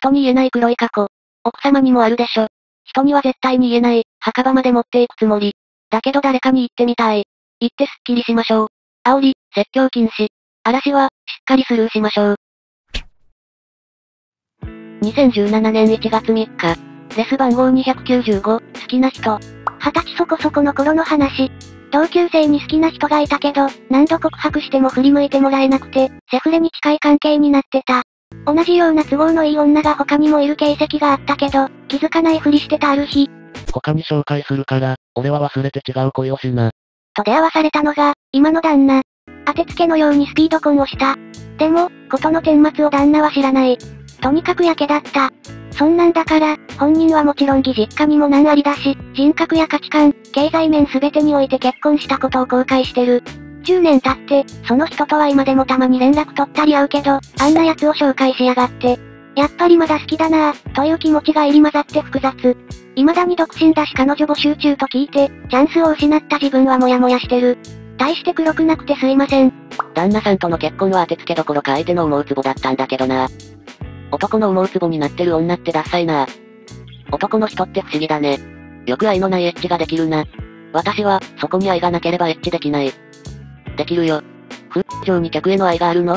人に言えない黒い過去。奥様にもあるでしょ。人には絶対に言えない、墓場まで持っていくつもり。だけど誰かに言ってみたい。言ってすっきりしましょう。煽り、説教禁止。嵐は、しっかりスルーしましょう。2017年1月3日。レス番号295、好きな人。 20歳そこそこの頃の話。同級生に好きな人がいたけど、何度告白しても振り向いてもらえなくて、セフレに近い関係になってた。同じような都合のいい女が他にもいる形跡があったけど、気づかないふりしてたある日。 他に紹介するから、俺は忘れて違う恋をしな。 と出会わされたのが、今の旦那。当てつけのようにスピード婚をした。でも、事の顛末を旦那は知らない。とにかくやけだった。そんなんだから、本人はもちろん義実家にも難ありだし、人格や価値観、経済面全てにおいて結婚したことを後悔してる。10年経って、その人とは今でもたまに連絡取ったり会うけど、あんな奴を紹介しやがって。やっぱりまだ好きだなぁ、という気持ちが入り混ざって複雑。未だに独身だし彼女募集中と聞いて、チャンスを失った自分はモヤモヤしてる。大して黒くなくてすいません。 旦那さんとの結婚は当てつけどころか相手の思うツボだったんだけどな。男の思うツボになってる女ってダッサいな。男の人って不思議だね。よく愛のないエッチができるな。私は、そこに愛がなければエッチできない。できるよ。上に客への愛があるの？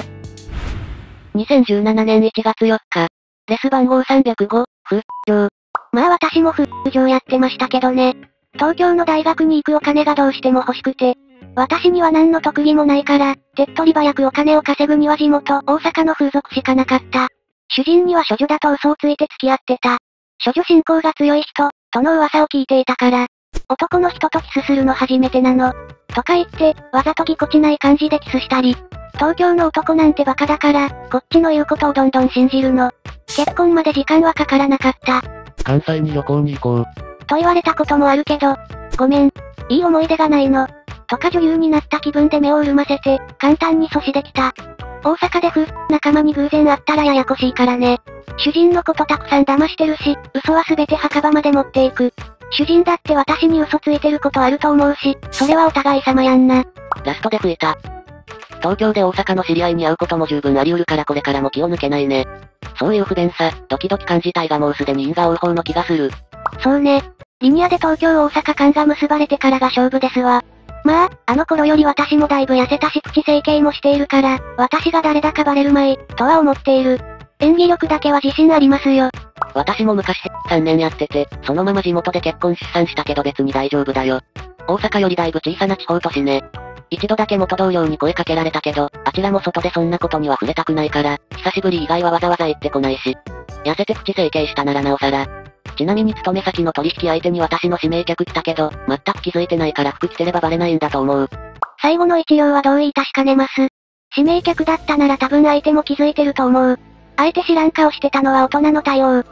2017 年1月4日。レス番号305、上。 まあ私も上やってましたけどね。東京の大学に行くお金がどうしても欲しくて。私には何の特技もないから、手っ取り早くお金を稼ぐには地元、大阪の風俗しかなかった。主人には処女だと嘘をついて付き合ってた。処女信仰が強い人、との噂を聞いていたから。男の人とキスするの初めてなの。とか言って、わざとぎこちない感じでキスしたり。東京の男なんてバカだから、こっちの言うことをどんどん信じるの。結婚まで時間はかからなかった。 関西に旅行に行こう。 と言われたこともあるけど、ごめん。いい思い出がないの。とか女優になった気分で目を潤ませて、簡単に阻止できた。大阪で仲間に偶然会ったらややこしいからね。主人のことたくさん騙してるし、嘘は全て墓場まで持っていく。主人だって私に嘘ついてることあると思うし、それはお互い様やんな。 ラストで吹いた。東京で大阪の知り合いに会うことも十分あり得るからこれからも気を抜けないね。そういう不便さ、ドキドキ感自体がもうすでに因果応報の気がする。 そうね。リニアで東京大阪間が結ばれてからが勝負ですわ。まあ、あの頃より私もだいぶ痩せたしプチ整形もしているから、私が誰だかバレるまい、とは思っている。演技力だけは自信ありますよ。 私も昔3年やってて、そのまま地元で結婚出産したけど別に大丈夫だよ。大阪よりだいぶ小さな地方都市ね。一度だけ元同僚に声かけられたけど、あちらも外でそんなことには触れたくないから、久しぶり以外はわざわざ言ってこないし。痩せてプチ整形したならなおさら。ちなみに勤め先の取引相手に私の指名客来たけど、全く気づいてないから服着てればバレないんだと思う。 最後の一行は同意確かねます。指名客だったなら多分相手も気づいてると思う。あえて知らん顔してたのは大人の対応。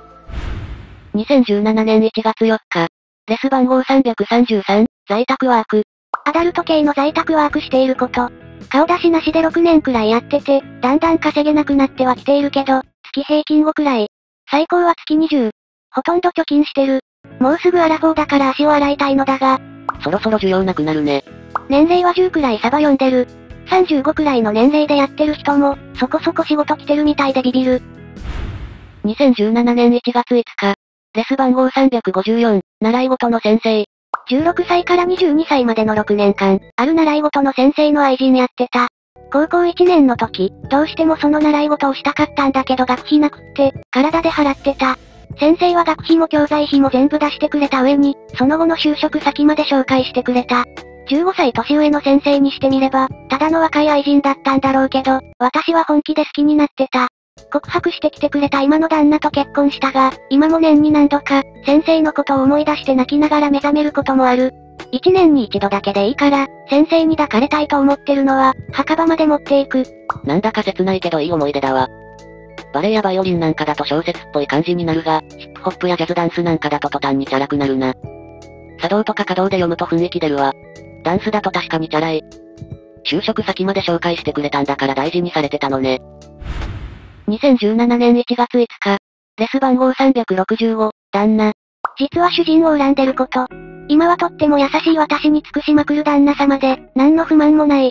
2017年1月4日。レス番号333、在宅ワーク。 アダルト系の在宅ワークしていること。顔出しなしで6年くらいやってて、だんだん稼げなくなってはきているけど、月平均5くらい。最高は月20。ほとんど貯金してる。もうすぐアラフォーだから足を洗いたいのだが。 そろそろ需要なくなるね。 年齢は10くらいサバ読んでる。35くらいの年齢でやってる人も、そこそこ仕事来てるみたいでビビる。 2017年1月5日。レス番号354、習い事の先生。 16歳から22歳までの6年間、ある習い事の先生の愛人やってた。高校1年の時、どうしてもその習い事をしたかったんだけど学費なくって、体で払ってた。先生は学費も教材費も全部出してくれた上に、その後の就職先まで紹介してくれた。15歳年上の先生にしてみれば、ただの若い愛人だったんだろうけど、私は本気で好きになってた。告白してきてくれた今の旦那と結婚したが、今も年に何度か、先生のことを思い出して泣きながら目覚めることもある。1年に1度だけでいいから、先生に抱かれたいと思ってるのは、墓場まで持っていく。 なんだか切ないけどいい思い出だわ。バレエやバイオリンなんかだと小説っぽい感じになるが、ヒップホップやジャズダンスなんかだと途端にチャラくなるな。茶道とか華道で読むと雰囲気出るわ。ダンスだと確かにチャラい。就職先まで紹介してくれたんだから大事にされてたのね。2017年1月5日。レス番号365、旦那。 実は主人を恨んでること。今はとっても優しい私に尽くしまくる旦那様で、何の不満もない。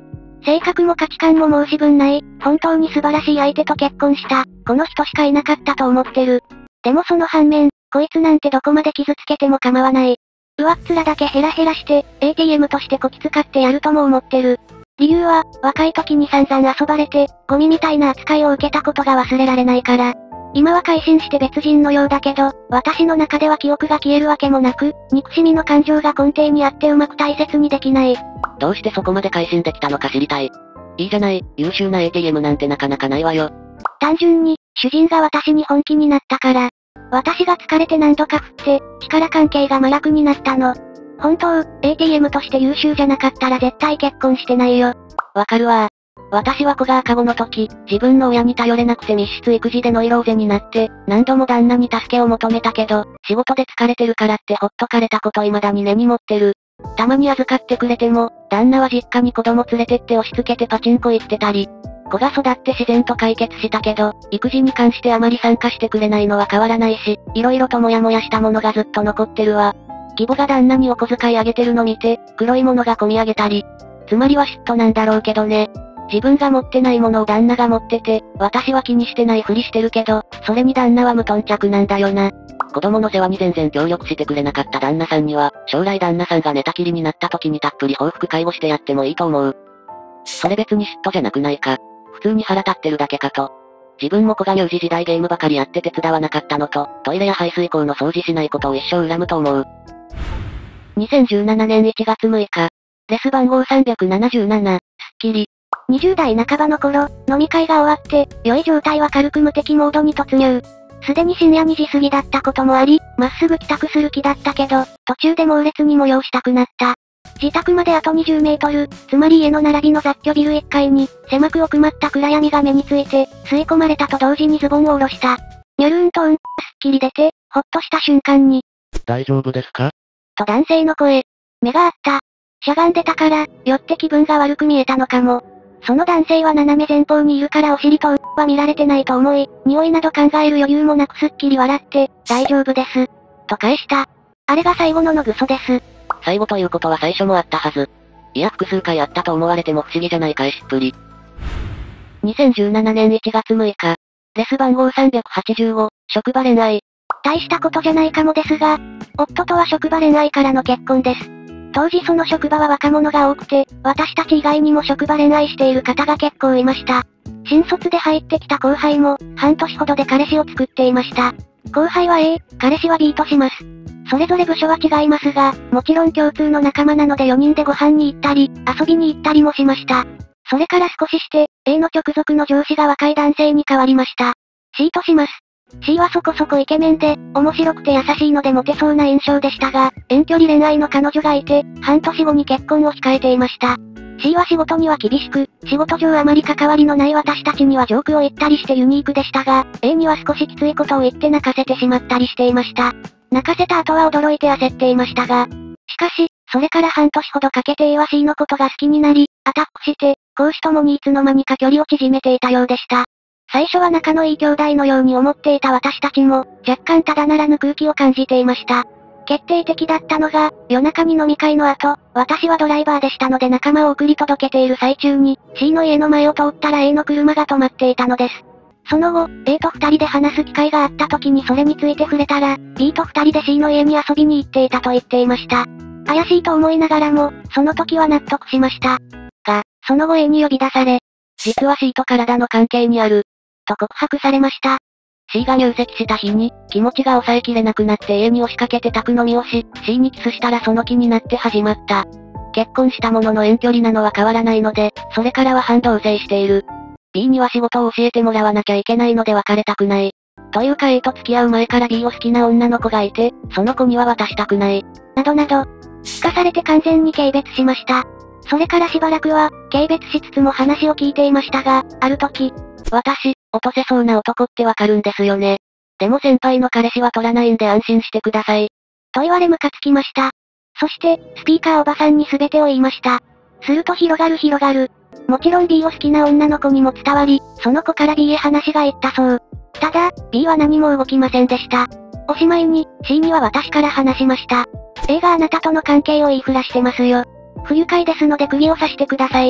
性格も価値観も申し分ない、本当に素晴らしい相手と結婚した、この人しかいなかったと思ってる。でもその反面、こいつなんてどこまで傷つけても構わない。上っ面だけヘラヘラして、ATM としてこき使ってやるとも思ってる。理由は、若い時に散々遊ばれて、ゴミみたいな扱いを受けたことが忘れられないから。今は改心して別人のようだけど、私の中では記憶が消えるわけもなく、憎しみの感情が根底にあってうまく大切にできない。 どうしてそこまで改心できたのか知りたい。いいじゃない、優秀な ATM なんてなかなかないわよ。 単純に、主人が私に本気になったから。私が疲れて何度か振って、力関係が麻薬になったの。本当、ATM として優秀じゃなかったら絶対結婚してないよ。 わかるわ。私は子が赤子の時、自分の親に頼れなくて密室育児でノイローゼになって、何度も旦那に助けを求めたけど、仕事で疲れてるからってほっとかれたこと未だに根に持ってる。たまに預かってくれても、旦那は実家に子供連れてって押し付けてパチンコ行ってたり。子が育って自然と解決したけど、育児に関してあまり参加してくれないのは変わらないし、色々とモヤモヤしたものがずっと残ってるわ。義母が旦那にお小遣いあげてるの見て、黒いものが込み上げたり。つまりは嫉妬なんだろうけどね。自分が持ってないものを旦那が持ってて、私は気にしてないふりしてるけど、それに旦那は無頓着なんだよな。子供の世話に全然協力してくれなかった旦那さんには、将来旦那さんが寝たきりになった時にたっぷり報復介護してやってもいいと思う。それ別に嫉妬じゃなくないか。普通に腹立ってるだけかと。自分も子が乳児時代ゲームばかりやって手伝わなかったのと、トイレや排水溝の掃除しないことを一生恨むと思う。2017年1月6日。レス番号377、スッキリ。 20代半ばの頃、飲み会が終わって、良い状態は軽く無敵モードに突入。すでに深夜2時過ぎだったこともあり、まっすぐ帰宅する気だったけど、途中で猛烈に催したくなった。自宅まであと20メートル、つまり家の並びの雑居ビル1階に、狭く奥まった暗闇が目について、吸い込まれたと同時にズボンを下ろした。ニョルンとすっきり出て、ほっとした瞬間に。 大丈夫ですか？ と男性の声。目があった。しゃがんでたから、よって気分が悪く見えたのかも。その男性は斜め前方にいるからお尻とは見られてないと思い、匂いなど考える余裕もなくすっきり笑って、大丈夫です。と返した。あれが最後ののぐそです。 最後ということは最初もあったはず。いや複数回あったと思われても不思議じゃない返しっぷり。2017年1月6日。レス番号385、職場恋愛。 大したことじゃないかもですが、夫とは職場恋愛からの結婚です。当時その職場は若者が多くて、私たち以外にも職場恋愛している方が結構いました。新卒で入ってきた後輩も、半年ほどで彼氏を作っていました。後輩は A、彼氏は B とします。それぞれ部署は違いますが、もちろん共通の仲間なので4人でご飯に行ったり、遊びに行ったりもしました。それから少しして、A の直属の上司が若い男性に変わりました。C とします。C はそこそこイケメンで、面白くて優しいのでモテそうな印象でしたが、遠距離恋愛の彼女がいて、半年後に結婚を控えていました。C は仕事には厳しく、仕事上あまり関わりのない私たちにはジョークを言ったりしてユニークでしたが、A には少しきついことを言って泣かせてしまったりしていました。泣かせた後は驚いて焦っていましたが、しかし、それから半年ほどかけて A は C のことが好きになり、アタックして、公私ともにいつの間にか距離を縮めていたようでした。最初は仲のいい兄弟のように思っていた私たちも、若干ただならぬ空気を感じていました。決定的だったのが、夜中に飲み会の後、私はドライバーでしたので仲間を送り届けている最中に、C の家の前を通ったら A の車が止まっていたのです。その後、A と二人で話す機会があった時にそれについて触れたら、B と二人で C の家に遊びに行っていたと言っていました。怪しいと思いながらも、その時は納得しました。が、その後 A に呼び出され、 実は C と体の関係にある、 と告白されました。 C が入籍した日に、気持ちが抑えきれなくなって A に押しかけて宅飲みをし、C にキスしたらその気になって始まった。結婚したものの遠距離なのは変わらないので、それからは半同棲している。B には仕事を教えてもらわなきゃいけないので別れたくない。というか A と付き合う前から B を好きな女の子がいて、その子には渡したくない。 などなど、聞かされて完全に軽蔑しました。それからしばらくは、軽蔑しつつも話を聞いていましたが、ある時、 私、落とせそうな男ってわかるんですよね。でも先輩の彼氏は取らないんで安心してください。 と言われムカつきました。そして、スピーカーおばさんに全てを言いました。すると広がる。もちろん B を好きな女の子にも伝わり、その子から B へ話が行ったそう。ただ、B は何も動きませんでした。おしまいに、C には私から話しました。A があなたとの関係を言いふらしてますよ。不愉快ですので釘を刺してください。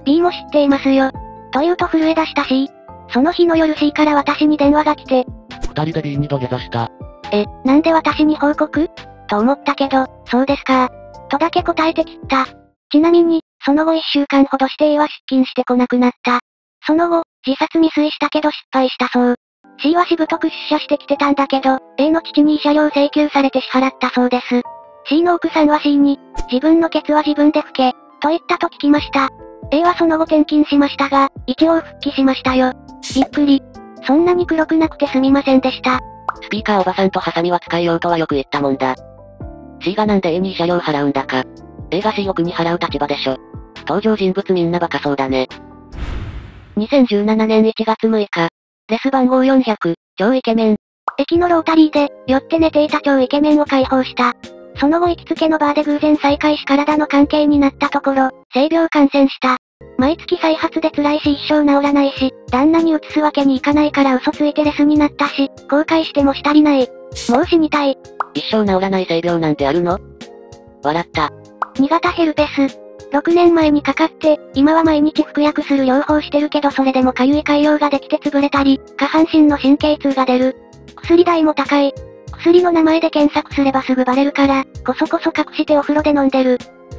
B も知っていますよ。と言うと震え出した C。その日の夜 C から私に電話が来て。 二人で B に土下座した。 なんで私に報告と思ったけど、そうですか。とだけ答えてきった。ちなみに、その後1週間ほどして A は出勤してこなくなった。その後、自殺未遂したけど失敗したそう。C はしぶとく出社してきてたんだけど、A の父に慰謝料請求されて支払ったそうです。C の奥さんは C に、自分のケツは自分で拭け、と言ったと聞きました。A はその後転勤しましたが、一応復帰しましたよ。びっくり。そんなに黒くなくてすみませんでした。 スピーカーおばさんとハサミは使いようとはよく言ったもんだ。C がなんで A に慰謝料払うんだか。A が C を苦に払う立場でしょ。登場人物みんなバカそうだね。2017年1月6日。レス番号400、超イケメン。 駅のロータリーで、酔って寝ていた超イケメンを解放した。その後行きつけのバーで偶然再会し体の関係になったところ、性病感染した。毎月再発で辛いし一生治らないし、旦那に移すわけにいかないから嘘ついてレスになったし、後悔してもしたりない。もう死にたい。 一生治らない性病なんてあるの？笑った。 2型ヘルペス。6年前にかかって、今は毎日服薬する療法してるけどそれでもかゆい潰瘍ができて潰れたり、下半身の神経痛が出る。薬代も高い。薬の名前で検索すればすぐバレるから、こそこそ隠してお風呂で飲んでる。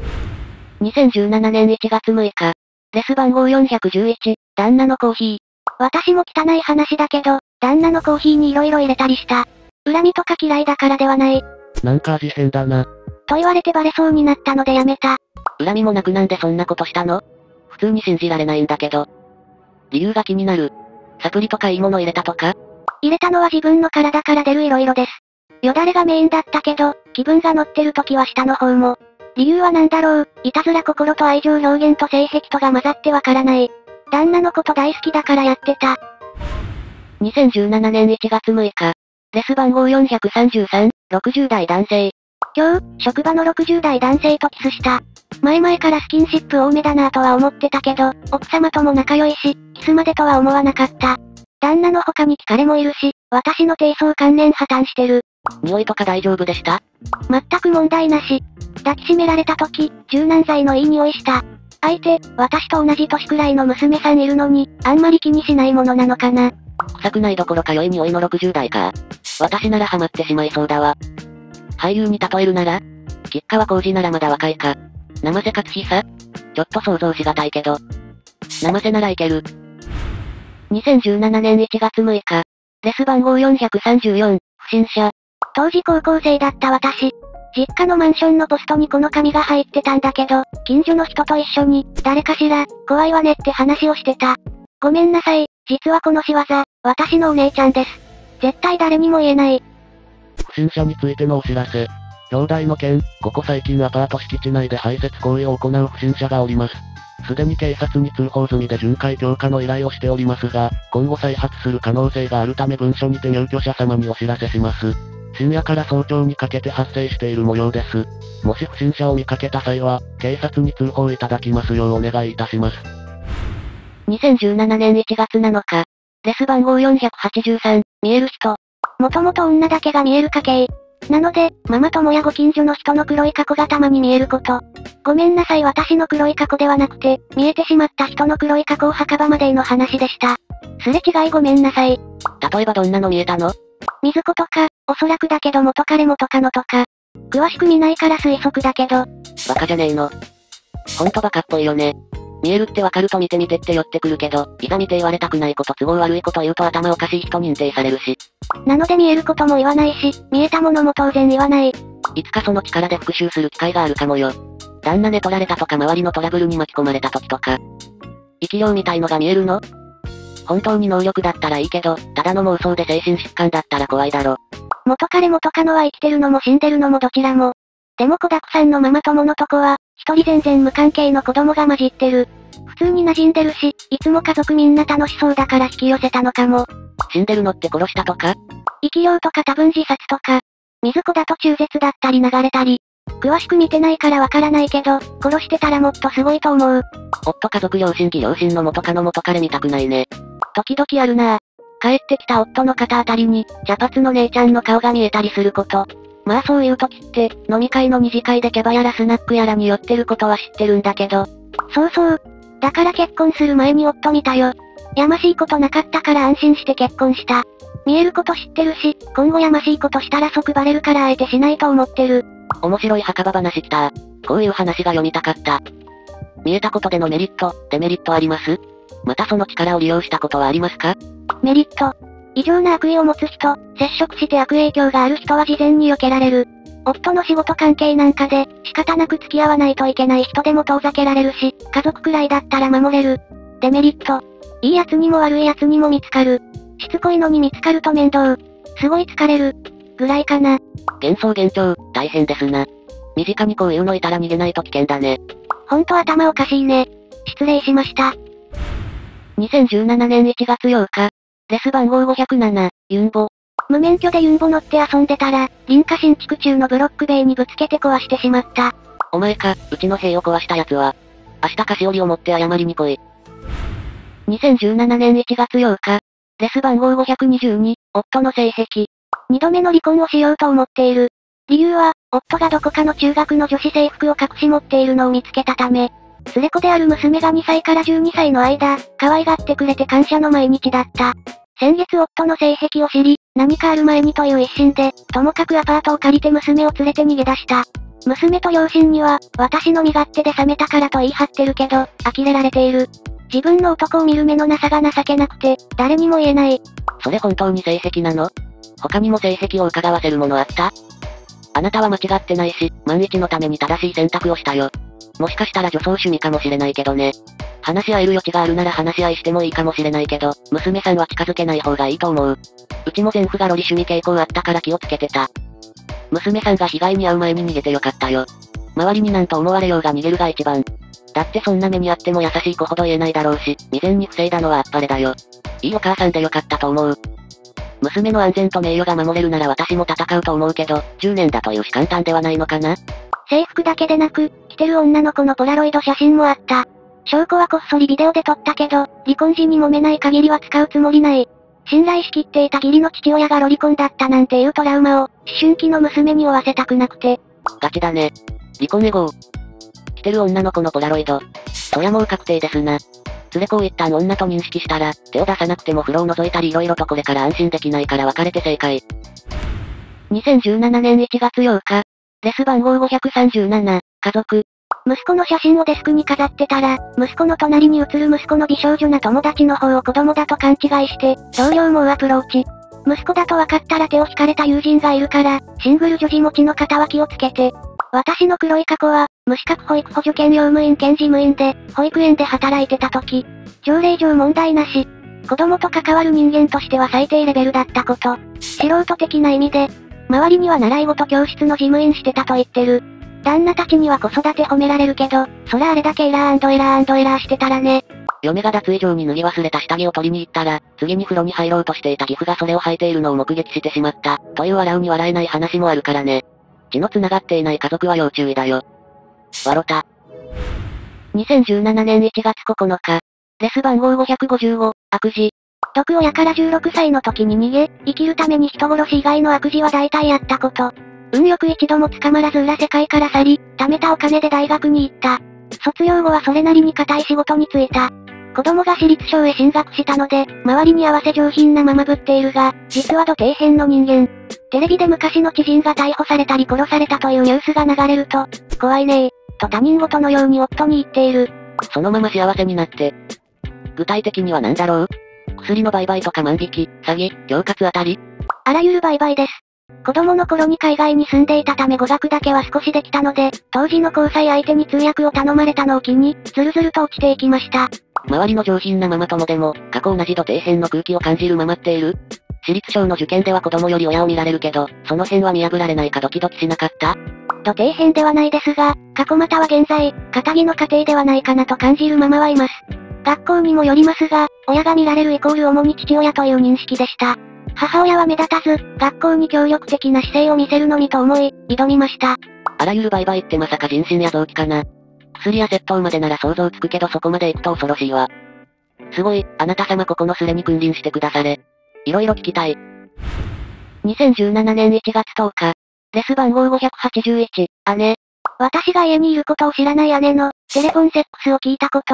2017年1月6日。レス番号411、旦那のコーヒー。 私も汚い話だけど、旦那のコーヒーに色々入れたりした。恨みとか嫌いだからではない。 なんか味変だな。 と言われてバレそうになったのでやめた。 恨みもなくなんでそんなことしたの？普通に信じられないんだけど。理由が気になる。サプリとかいいもの入れたとか？ 入れたのは自分の体から出る色々です。よだれがメインだったけど、気分が乗ってる時は下の方も。理由は何だろう、いたずら心と愛情表現と性癖とが混ざってわからない。旦那のこと大好きだからやってた。 2017年1月6日。レス番号433、60代男性。 今日、職場の60代男性とキスした。前々からスキンシップ多めだなぁとは思ってたけど、奥様とも仲良いし、キスまでとは思わなかった。旦那の他に疲れもいるし、私の低層観念破綻してる。 匂いとか大丈夫でした？ 全く問題なし。抱きしめられた時、柔軟剤のいい匂いした。相手、私と同じ年くらいの娘さんいるのに、あんまり気にしないものなのかな。 臭くないどころか良い匂いの60代か。私ならハマってしまいそうだわ。俳優に例えるなら吉川晃司ならまだ若いか。生瀬勝久？ちょっと想像しがたいけど。生瀬ならいける。2017年1月6日。レス番号434、不審者。 当時高校生だった私。実家のマンションのポストにこの紙が入ってたんだけど、近所の人と一緒に、誰かしら、怖いわねって話をしてた。ごめんなさい、実はこの仕業、私のお姉ちゃんです。絶対誰にも言えない。 不審者についてのお知らせ。兄弟の件、ここ最近アパート敷地内で排泄行為を行う不審者がおります。すでに警察に通報済みで巡回強化の依頼をしておりますが、今後再発する可能性があるため文書にて入居者様にお知らせします。深夜から早朝にかけて発生している模様です。もし不審者を見かけた際は、警察に通報いただきますようお願いいたします。 2017年1月7日。レス番号483、見える人。 もともと女だけが見える家系。なので、ママ友やご近所の人の黒い過去がたまに見えること。ごめんなさい私の黒い過去ではなくて、見えてしまった人の黒い過去を墓場までの話でした。すれ違いごめんなさい。 例えばどんなの見えたの？ 水子とか、おそらくだけど元彼元カノとか。詳しく見ないから推測だけど。 バカじゃねえの。ほんとバカっぽいよね。見えるってわかると見てみてって寄ってくるけど、いざ見て言われたくないこと都合悪いこと言うと頭おかしい人認定されるし。 なので見えることも言わないし、見えたものも当然言わない。 いつかその力で復讐する機会があるかもよ。旦那寝取られたとか周りのトラブルに巻き込まれた時とか。生き量みたいのが見えるの？本当に能力だったらいいけど、ただの妄想で精神疾患だったら怖いだろ。 元彼元カノは生きてるのも死んでるのもどちらも。でも子だくさんのママ友のとこは、一人全然無関係の子供が混じってる。普通に馴染んでるし、いつも家族みんな楽しそうだから引き寄せたのかも。 死んでるのって殺したとか？ 生き量とか多分自殺とか。水子だと中絶だったり流れたり。詳しく見てないからわからないけど、殺してたらもっとすごいと思う。 夫家族両親義両親の元カノ元彼見たくないね。時々あるなぁ。帰ってきた夫の肩あたりに、茶髪の姉ちゃんの顔が見えたりすること。まあそういう時って、飲み会の二次会でキャバやらスナックやらに寄ってることは知ってるんだけど。 そうそう。 だから結婚する前に夫見たよ。やましいことなかったから安心して結婚した。見えること知ってるし、今後やましいことしたら即バレるからあえてしないと思ってる。 面白い墓場話来た。こういう話が読みたかった。見えたことでのメリット、デメリットあります？またその力を利用したことはありますか？ メリット。異常な悪意を持つ人、接触して悪影響がある人は事前に避けられる。夫の仕事関係なんかで、仕方なく付き合わないといけない人でも遠ざけられるし、家族くらいだったら守れる。デメリット。いい奴にも悪い奴にも見つかる。しつこいのに見つかると面倒。すごい疲れる。ぐらいかな。 幻想幻聴、大変ですな。身近にこういうのいたら逃げないと危険だね。 ほんと頭おかしいね。失礼しました。 2017年1月8日。レス番号507、ユンボ。 無免許でユンボ乗って遊んでたら、林家新築中のブロック塀にぶつけて壊してしまった。 お前か、うちの塀を壊した奴は。明日菓子折りを持って謝りに来い。2017年1月8日。レス番号522、夫の性癖。 2度目の離婚をしようと思っている。理由は、夫がどこかの中学の女子制服を隠し持っているのを見つけたため。連れ子である娘が2歳から12歳の間、可愛がってくれて感謝の毎日だった。先月夫の性癖を知り、何かある前にという一心で、ともかくアパートを借りて娘を連れて逃げ出した。娘と両親には、私の身勝手で冷めたからと言い張ってるけど、呆れられている。自分の男を見る目のなさが情けなくて、誰にも言えない。 それ本当に性癖なの？他にも性癖を伺わせるものあった？あなたは間違ってないし、万一のために正しい選択をしたよ。もしかしたら女装趣味かもしれないけどね。話し合える余地があるなら話し合いしてもいいかもしれないけど、娘さんは近づけない方がいいと思う。うちも前夫がロリ趣味傾向あったから気をつけてた。娘さんが被害に遭う前に逃げてよかったよ。周りになんと思われようが逃げるが一番。だってそんな目にあっても優しい子ほど言えないだろうし、未然に防いだのはあっぱれだよ。いいお母さんでよかったと思う。娘の安全と名誉が守れるなら私も戦うと思うけど、10年だというし簡単ではないのかな？ 制服だけでなく、着てる女の子のポラロイド写真もあった。証拠はこっそりビデオで撮ったけど、離婚時に揉めない限りは使うつもりない。信頼しきっていた義理の父親がロリコンだったなんていうトラウマを、思春期の娘に負わせたくなくて。 ガチだね。離婚エゴー。着てる女の子のポラロイド。そりゃもう確定ですな。連れ子を一旦女と認識したら、手を出さなくても風呂を覗いたり色々とこれから安心できないから別れて正解。2017年1月8日。レス番号537、家族。 息子の写真をデスクに飾ってたら、息子の隣に写る息子の美少女な友達の方を子供だと勘違いして、同僚もアプローチ。息子だと分かったら手を引かれた友人がいるから、シングル女児持ちの方は気をつけて。私の黒い過去は、無資格保育補助兼用務員兼事務員で、保育園で働いてた時。条例上問題なし。子供と関わる人間としては最低レベルだったこと。素人的な意味で。周りには習い事教室の事務員してたと言ってる。旦那たちには子育て褒められるけど、そらあれだけエラーしてたらね。 嫁が脱衣場に脱ぎ忘れた下着を取りに行ったら、次に風呂に入ろうとしていた義父がそれを履いているのを目撃してしまった、という笑うに笑えない話もあるからね。血の繋がっていない家族は要注意だよ。わろた。2017年1月9日。レス番号555、悪事。 毒親から16歳の時に逃げ、生きるために人殺し以外の悪事は大体やったこと。運よく一度も捕まらず裏世界から去り、貯めたお金で大学に行った。卒業後はそれなりに固い仕事に就いた。子供が私立小へ進学したので、周りに合わせ上品なままぶっているが、実は土底辺の人間。テレビで昔の知人が逮捕されたり殺されたというニュースが流れると、怖いねー、と他人事のように夫に言っている。 そのまま幸せになって。具体的には何だろう？薬の売買とか万引き、詐欺、恐喝あたり？ あらゆる売買です。子供の頃に海外に住んでいたため語学だけは少しできたので、当時の交際相手に通訳を頼まれたのを機に、ずるずると落ちていきました。 周りの上品なママ友でも、過去同じ土底辺の空気を感じるママっている？私立小の受験では子供より親を見られるけど、その辺は見破られないかドキドキしなかった？ 土底辺ではないですが、過去または現在、堅気の家庭ではないかなと感じるママはいます。学校にもよりますが、親が見られるイコール主に父親という認識でした。母親は目立たず、学校に協力的な姿勢を見せるのみと思い、挑みました。 あらゆる売買ってまさか人身や臓器かな。薬や窃盗までなら想像つくけどそこまで行くと恐ろしいわ。すごい、あなた様ここのスレに君臨してくだされ。いろいろ聞きたい。2017年1月10日。レス番号581、姉。 私が家にいることを知らない姉の、テレフォンセックスを聞いたこと。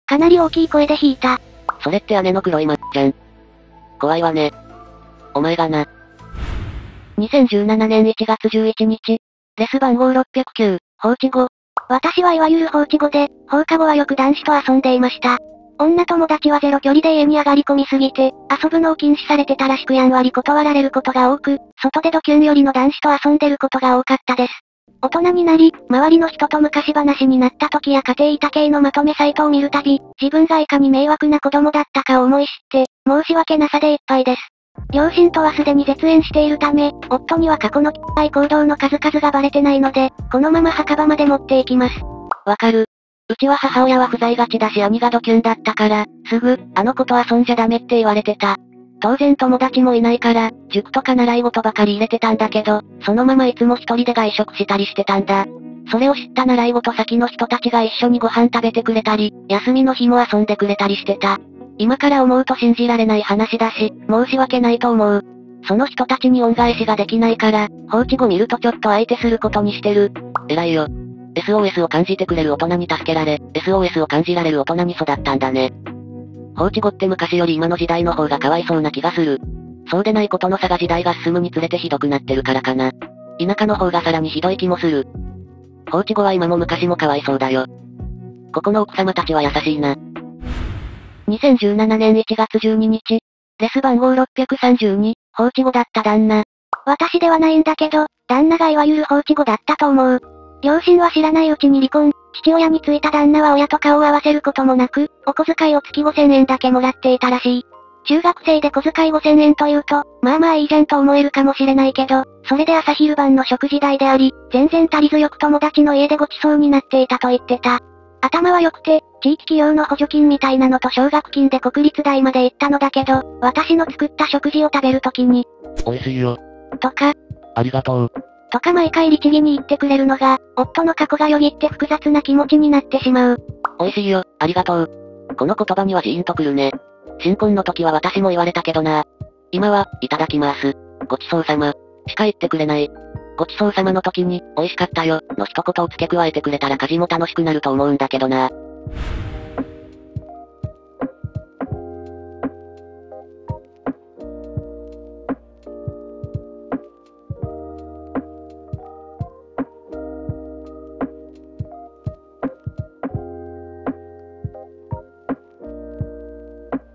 かなり大きい声で弾いた。 それって姉の黒いじゃん。怖いわね。お前がな。2017年1月11日。レス番号609、放置後。 私はいわゆる放置後で、放課後はよく男子と遊んでいました。女友達はゼロ距離で家に上がり込みすぎて、遊ぶのを禁止されてたらしくやんわり断られることが多く、外でドキュンよりの男子と遊んでることが多かったです。大人になり、周りの人と昔話になった時や家庭医系のまとめサイトを見るたび、自分がいかに迷惑な子供だったかを思い知って、申し訳なさでいっぱいです。両親とはすでに絶縁しているため、夫には過去の汚い行動の数々がバレてないので、このまま墓場まで持っていきます。 わかる。うちは母親は不在がちだし兄がドキュンだったから、すぐ、あの子と遊んじゃダメって言われてた。当然友達もいないから、塾とか習い事ばかり入れてたんだけど、そのままいつも一人で外食したりしてたんだ。それを知った習い事先の人たちが一緒にご飯食べてくれたり、休みの日も遊んでくれたりしてた。今から思うと信じられない話だし、申し訳ないと思う。その人たちに恩返しができないから、放置後見るとちょっと相手することにしてる。偉いよ。SOS を感じてくれる大人に助けられ、SOS を感じられる大人に育ったんだね。放置後って昔より今の時代の方がかわいそうな気がする。そうでないことの差が時代が進むにつれてひどくなってるからかな。田舎の方がさらにひどい気もする。放置後は今も昔もかわいそうだよ。ここの奥様たちは優しいな。2017年1月12日。レス番号632、放置後だった旦那。 私ではないんだけど、旦那がいわゆる放置後だったと思う。両親は知らないうちに離婚、父親についた旦那は親と顔を合わせることもなく、お小遣いを月5000円だけもらっていたらしい。中学生で小遣い5000円というと、まあまあいいじゃんと思えるかもしれないけど、それで朝昼晩の食事代であり、全然足りずよく友達の家でごちそうになっていたと言ってた。頭は良くて、地域企業の補助金みたいなのと奨学金で国立大まで行ったのだけど、私の作った食事を食べるときに、 美味しいよ。 とか、 ありがとう。 とか毎回律儀に言ってくれるのが、夫の過去がよぎって複雑な気持ちになってしまう。 美味しいよ、ありがとう。この言葉にはジーンとくるね。新婚の時は私も言われたけどな。今は、いただきます。ごちそうさま。しか言ってくれない。ごちそうさまの時に、美味しかったよ、の一言を付け加えてくれたら家事も楽しくなると思うんだけどな。